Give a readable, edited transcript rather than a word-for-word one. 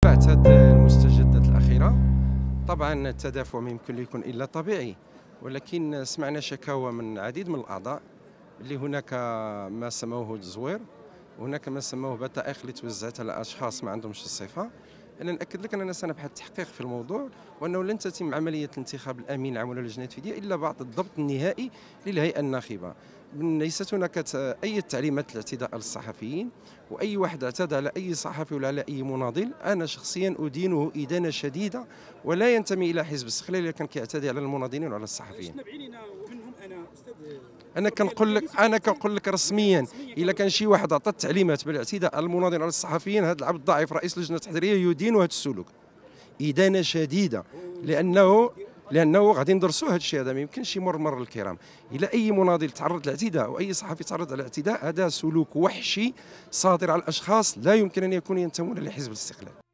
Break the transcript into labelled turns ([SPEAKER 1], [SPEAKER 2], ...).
[SPEAKER 1] تابعت هذه المستجدات الأخيرة. طبعا التدافع ما يمكن يكون إلا طبيعي، ولكن سمعنا شكاوى من العديد من الأعضاء اللي هناك ما سموه التزوير، وهناك ما سموه بطائق اللي توزعت على أشخاص ما عندهمش الصفة. أنا نأكد لك أننا سنبحث التحقيق في الموضوع، وأنه لن تتم عملية الانتخاب الأمين العام ولا اللجنة التنفيذية إلا بعد الضبط النهائي للهيئة الناخبة. ليست هناك أي تعليمات الاعتداء على الصحفيين، وأي واحد اعتدى على أي صحفي ولا على أي مناضل أنا شخصيا أدينه إدانة شديدة، ولا ينتمي إلى حزب استقلال إذا كان كيعتدي على المناضلين وعلى الصحفيين.
[SPEAKER 2] ومنهم انا استاذ.
[SPEAKER 1] انا كنقول لك رسميا الا كان شي واحد عطى التعليمات بالاعتداء على المناضلين على الصحفيين، هذا العبد الضعيف رئيس اللجنه التحريريه يدين هذا السلوك ادانه شديده، لانه غادي ندرسوا هذا الشيء. هذا ما يمكنش يمر مر الكرام. الى اي مناضل تعرض للاعتداء او اي صحفي تعرض للاعتداء، هذا سلوك وحشي صادر على الاشخاص لا يمكن ان يكونوا ينتمون لحزب الاستقلال.